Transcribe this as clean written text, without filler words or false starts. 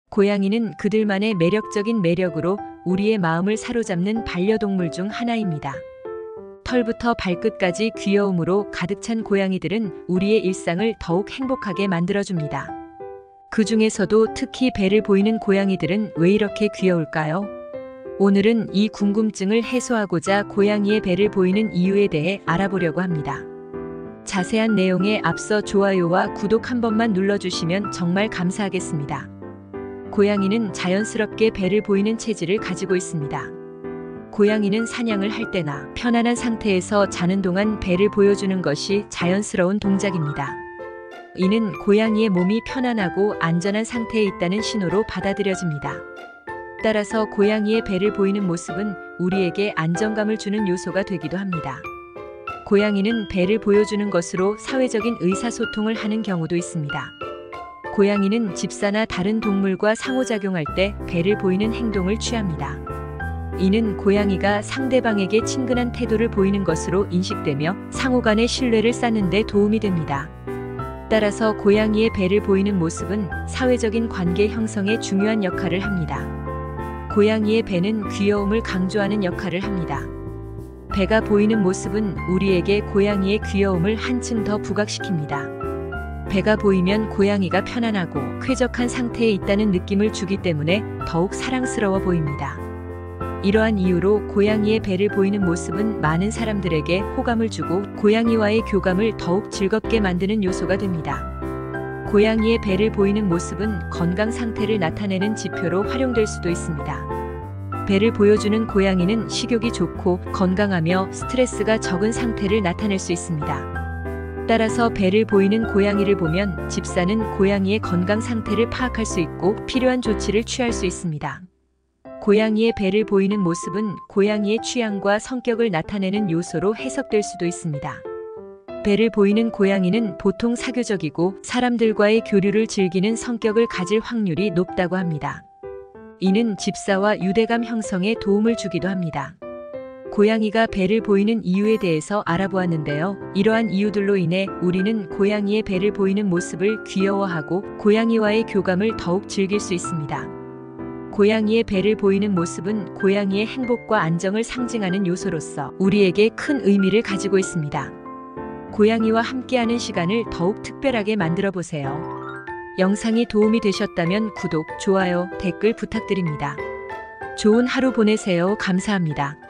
고양이는 그들만의 매력적인 매력으로 우리의 마음을 사로잡는 반려동물 중 하나입니다. 털부터 발끝까지 귀여움으로 가득 찬 고양이들은 우리의 일상을 더욱 행복하게 만들어줍니다. 그 중에서도 특히 배를 보이는 고양이들은 왜 이렇게 귀여울까요? 오늘은 이 궁금증을 해소하고자 고양이의 배를 보이는 이유에 대해 알아보려고 합니다. 자세한 내용에 앞서 좋아요와 구독 한 번만 눌러주시면 정말 감사하겠습니다. 고양이는 자연스럽게 배를 보이는 체질을 가지고 있습니다. 고양이는 사냥을 할 때나 편안한 상태에서 자는 동안 배를 보여주는 것이 자연스러운 동작입니다. 이는 고양이의 몸이 편안하고 안전한 상태에 있다는 신호로 받아들여집니다. 따라서 고양이의 배를 보이는 모습은 우리에게 안정감을 주는 요소가 되기도 합니다. 고양이는 배를 보여주는 것으로 사회적인 의사소통을 하는 경우도 있습니다. 고양이는 집사나 다른 동물과 상호작용할 때 배를 보이는 행동을 취합니다. 이는 고양이가 상대방에게 친근한 태도를 보이는 것으로 인식되며 상호 간의 신뢰를 쌓는 데 도움이 됩니다. 따라서 고양이의 배를 보이는 모습은 사회적인 관계 형성에 중요한 역할을 합니다. 고양이의 배는 귀여움을 강조하는 역할을 합니다. 배가 보이는 모습은 우리에게 고양이의 귀여움을 한층 더 부각시킵니다. 배가 보이면 고양이가 편안하고 쾌적한 상태에 있다는 느낌을 주기 때문에 더욱 사랑스러워 보입니다. 이러한 이유로 고양이의 배를 보이는 모습은 많은 사람들에게 호감을 주고 고양이와의 교감을 더욱 즐겁게 만드는 요소가 됩니다. 고양이의 배를 보이는 모습은 건강 상태를 나타내는 지표로 활용될 수도 있습니다. 배를 보여주는 고양이는 식욕이 좋고 건강하며 스트레스가 적은 상태를 나타낼 수 있습니다. 따라서 배를 보이는 고양이를 보면 집사는 고양이의 건강 상태를 파악할 수 있고 필요한 조치를 취할 수 있습니다. 고양이의 배를 보이는 모습은 고양이의 취향과 성격을 나타내는 요소로 해석될 수도 있습니다. 배를 보이는 고양이는 보통 사교적이고 사람들과의 교류를 즐기는 성격을 가질 확률이 높다고 합니다. 이는 집사와 유대감 형성에 도움을 주기도 합니다. 고양이가 배를 보이는 이유에 대해서 알아보았는데요. 이러한 이유들로 인해 우리는 고양이의 배를 보이는 모습을 귀여워하고 고양이와의 교감을 더욱 즐길 수 있습니다. 고양이의 배를 보이는 모습은 고양이의 행복과 안정을 상징하는 요소로서 우리에게 큰 의미를 가지고 있습니다. 고양이와 함께하는 시간을 더욱 특별하게 만들어 보세요. 영상이 도움이 되셨다면 구독, 좋아요, 댓글 부탁드립니다. 좋은 하루 보내세요. 감사합니다.